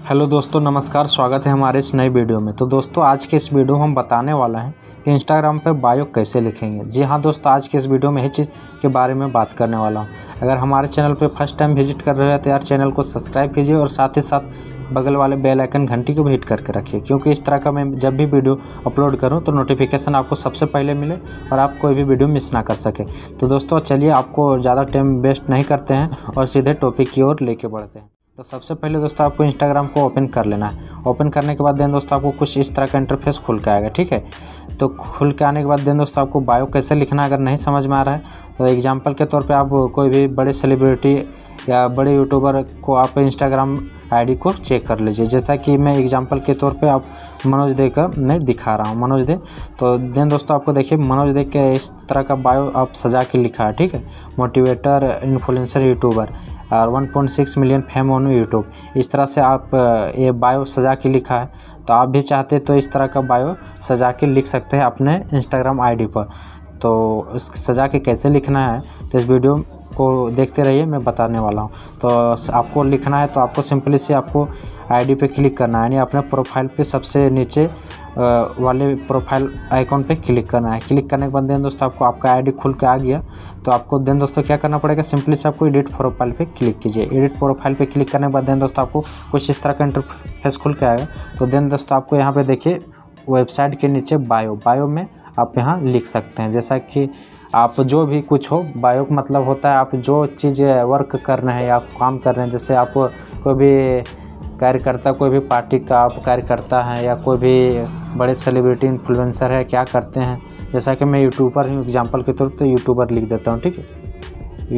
Hello दोस्तों, नमस्कार। स्वागत है हमारे इस नई वीडियो में। तो दोस्तों, आज के इस वीडियो में हम बताने वाला हैं कि इंस्टाग्राम पे बायो कैसे लिखेंगे। जी हाँ दोस्तों, आज के इस वीडियो में ही चीज़ के बारे में बात करने वाला हूँ। अगर हमारे चैनल पे फर्स्ट टाइम विजिट कर रहे हैं तो यार चैनल को सब्सक्राइब कीजिए और साथ ही साथ बगल वाले बेल आइकन घंटी को भी हिट करके रखिए, क्योंकि इस तरह का मैं जब भी वीडियो अपलोड करूँ तो नोटिफिकेशन आपको सबसे पहले मिले और आप कोई भी वीडियो मिस ना कर सके। तो दोस्तों चलिए, आपको ज़्यादा टाइम वेस्ट नहीं करते हैं और सीधे टॉपिक की ओर लेके बढ़ते हैं। तो सबसे पहले दोस्तों आपको इंस्टाग्राम को ओपन कर लेना है। ओपन करने के बाद देन दोस्तों आपको कुछ इस तरह का इंटरफेस खुल के आएगा, ठीक है। तो खुल के आने के बाद देन दोस्तों आपको बायो कैसे लिखना है अगर नहीं समझ में आ रहा है तो एग्जांपल के तौर पे आप कोई भी बड़े सेलिब्रिटी या बड़े यूट्यूबर को आप इंस्टाग्राम आईडी को चेक कर लीजिए। जैसा कि मैं एग्जांपल के तौर पे आप मनोज दे का मैं दिखा रहा हूँ, मनोज दे। तो देन दोस्तों आपको देखिए मनोज दे के इस तरह का बायो आप सजा के लिखा है, ठीक है। मोटिवेटर, इन्फ्लुएंसर, यूट्यूबर और 1.6 मिलियन फेम ऑन यूट्यूब, इस तरह से आप ये बायो सजा के लिखा है। तो आप भी चाहते तो इस तरह का बायो सजा के लिख सकते हैं अपने इंस्टाग्राम आईडी पर। तो इस सजा के कैसे लिखना है तो इस वीडियो को देखते रहिए, मैं बताने वाला हूँ। तो आपको लिखना है तो आपको सिंपली से आपको आईडी पे क्लिक करना है, यानी अपने प्रोफाइल पे सबसे नीचे वाले प्रोफाइल आइकॉन पे क्लिक करना है। क्लिक करने के बाद देन दोस्तों आपको आपका आईडी खुल के आ गया। तो आपको देन दोस्तों क्या करना पड़ेगा, सिंपली से आपको एडिट प्रोफाइल पे क्लिक कीजिए। एडिट प्रोफाइल पे क्लिक करने के बाद देन दोस्तों आपको कुछ इस तरह का इंटरफेस खुल के आएगा। तो देन दोस्तों आपको यहाँ पे देखिए वेबसाइट के नीचे बायो में आप यहाँ लिख सकते हैं, जैसा कि आप जो भी कुछ हो। बायो का मतलब होता है आप जो चीज़ वर्क कर रहे हैं या आप काम कर रहे हैं। जैसे आप कोई भी कार्यकर्ता, कोई भी पार्टी का आप कार्यकर्ता हैं या कोई भी बड़े सेलिब्रिटी इन्फ्लुएंसर है, क्या करते हैं। जैसा कि मैं यूट्यूबर हूँ, एग्जांपल के तौर पे यूट्यूबर लिख देता हूँ, ठीक है।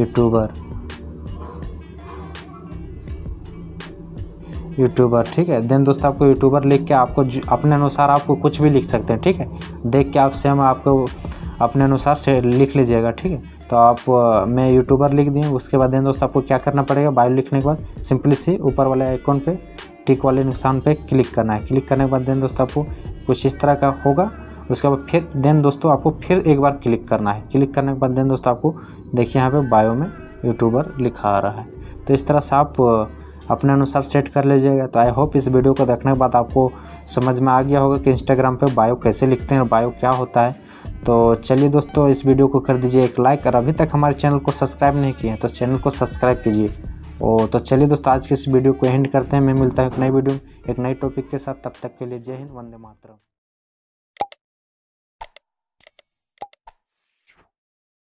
यूट्यूबर, ठीक है। देन दोस्तों आपको यूट्यूबर लिख के आपको अपने अनुसार आपको कुछ भी लिख सकते हैं, ठीक है। देख के आप सेम आपको अपने अनुसार से लिख लीजिएगा, ठीक है। तो आप मैं यूट्यूबर लिख दिए। उसके बाद देन दोस्तों आपको क्या करना पड़ेगा, बायो लिखने के बाद सिंपली सी ऊपर वाले आइकॉन पे टिक वाले निशान पे क्लिक करना है। क्लिक करने के बाद देन दोस्तों आपको कुछ इस तरह का होगा। उसके बाद फिर देन दोस्तों आपको फिर एक बार क्लिक करना है। क्लिक करने के बाद देन दोस्तों आपको देखिए यहाँ पे बायो में यूट्यूबर लिखा आ रहा है। तो इस तरह से आप अपने अनुसार सेट कर लीजिएगा। तो आई होप इस वीडियो को देखने के बाद आपको समझ में आ गया होगा कि इंस्टाग्राम पे बायो कैसे लिखते हैं और बायो क्या होता है। तो चलिए दोस्तों, इस वीडियो को कर दीजिए एक लाइक, और अभी तक हमारे चैनल को सब्सक्राइब नहीं किए हैं तो चैनल को सब्सक्राइब कीजिए। तो चलिए दोस्तों, आज के इस वीडियो को एंड करते हैं। मैं मिलता हूँ एक नई वीडियो एक नई टॉपिक के साथ। तब तक के लिए जय हिंद, वंदे मातरम।